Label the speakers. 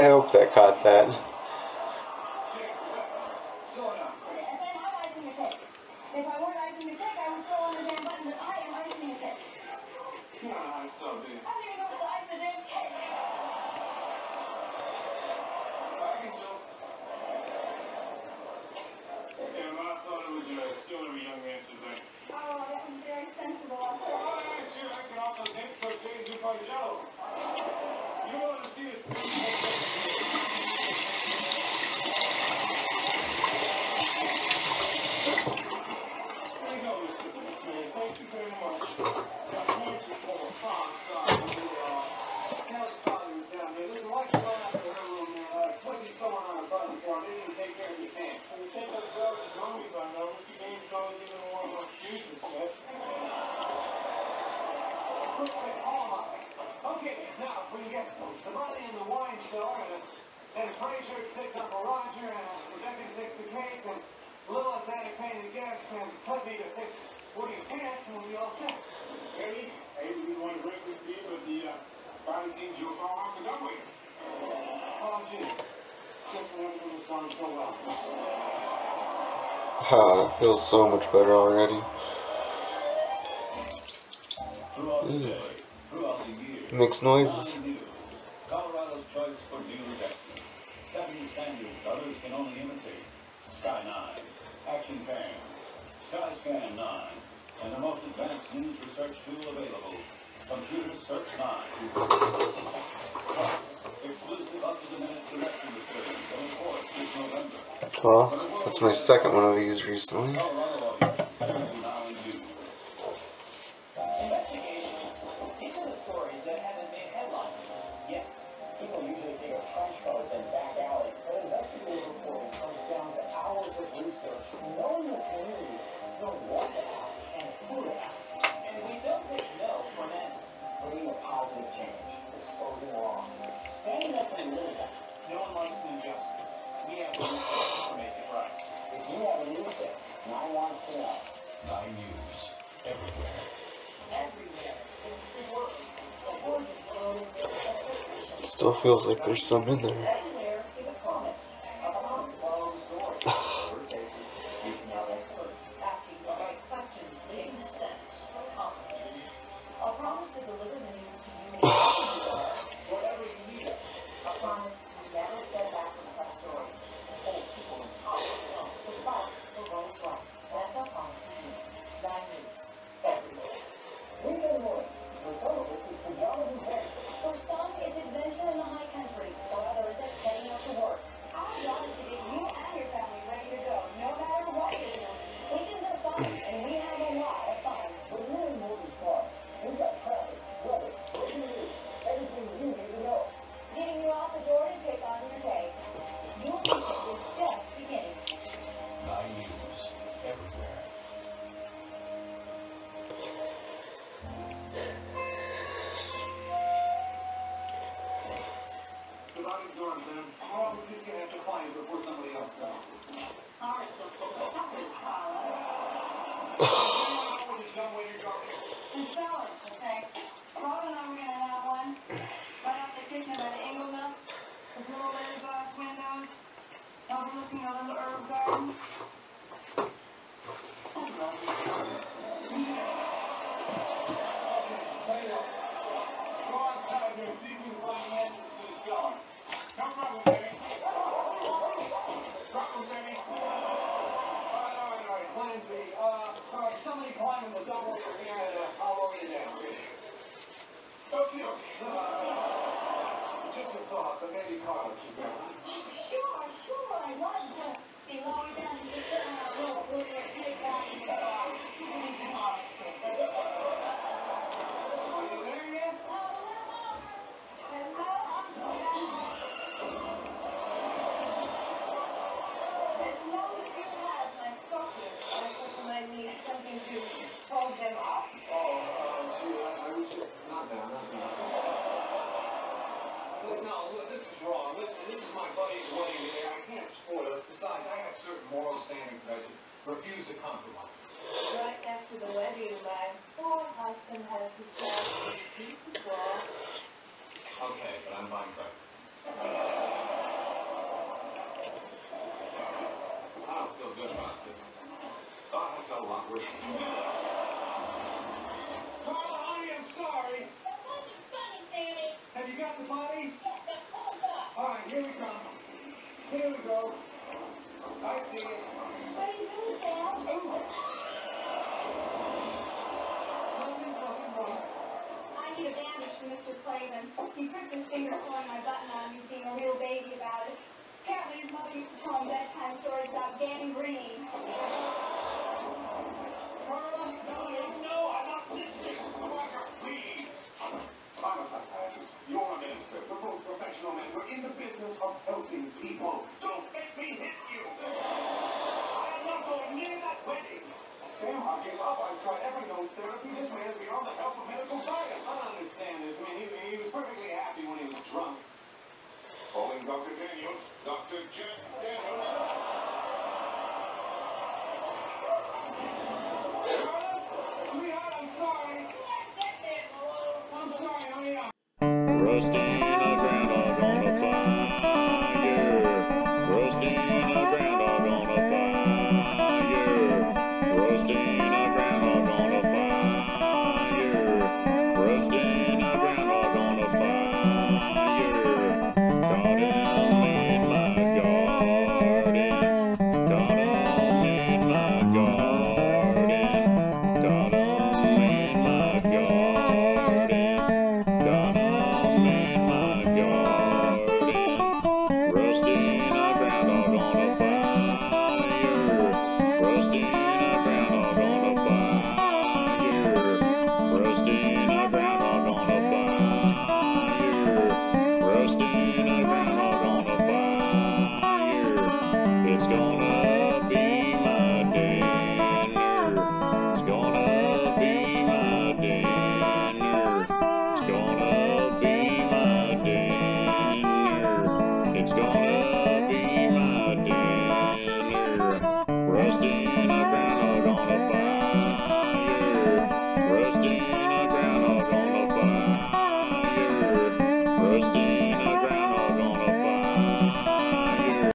Speaker 1: I hope that caught that.
Speaker 2: If I weren't icing your cake, I would throw on the damn button that I am icing your cake. You don't know how to sew, do you? I don't even know how to ice the damn cake. I can sew. Yeah, I thought it was a skill every young man should learn. Oh, that was very sensible. Oh, yeah, sure. I can also dance, crochet, and do Jello. You want to see this? Okay, now when you get the money in the wine cellar, and Fraser picks up a Roger, and Rebecca takes the cake, and Lilith's had a pain in the gas, and put me to fix Woody's pants, and we'll be all set. Eddie, I didn't want to break with you, but the body things you'll fall off the dummy. Oh, gee. Just when everything was going so well.
Speaker 1: That feels so much better already. Makes noises.
Speaker 3: Colorado's choice for dealer destiny. Setting standards others can only imitate. Sky 9, Action Cam, SkyScan 9, and the most advanced news research tool available, Computer Search 9. Plus, exclusive up-to-the-minute direction returns on the 4th this November.
Speaker 1: Well, that's my second one of these recently. Still feels like there's some in there.
Speaker 2: Refuse to compromise. Right after the wedding, my poor husband has decided to keep the ball. Okay, but I'm buying breakfast. Here we come. Here we go. I see it.
Speaker 4: What are you doing, Sam?
Speaker 2: Nothing.
Speaker 4: I need a bandage for Mr. Clavin. He pricked his finger pulling my button on me, being a real baby about it. Apparently his mother used to tell him bedtime stories about gangrene.
Speaker 2: Carla,
Speaker 3: No, I'm not listening. Roger, please.
Speaker 2: I'm a psychiatrist. You're a minister. We're both professional men. We're in the business of helping people.
Speaker 3: Don't make me hit you. I am not going near that wedding.
Speaker 2: Sam, I gave up. I've tried every known therapy. This man is beyond the help of medical science. I don't understand this. I mean, he was perfectly happy when he was drunk.
Speaker 3: Calling Dr. Daniels. Dr. Jen Daniels.